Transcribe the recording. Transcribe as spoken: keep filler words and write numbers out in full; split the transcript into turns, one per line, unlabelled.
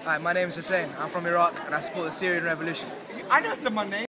Hi, my name is Hussein. I'm from Iraq and I support the Syrian revolution.
I know someone named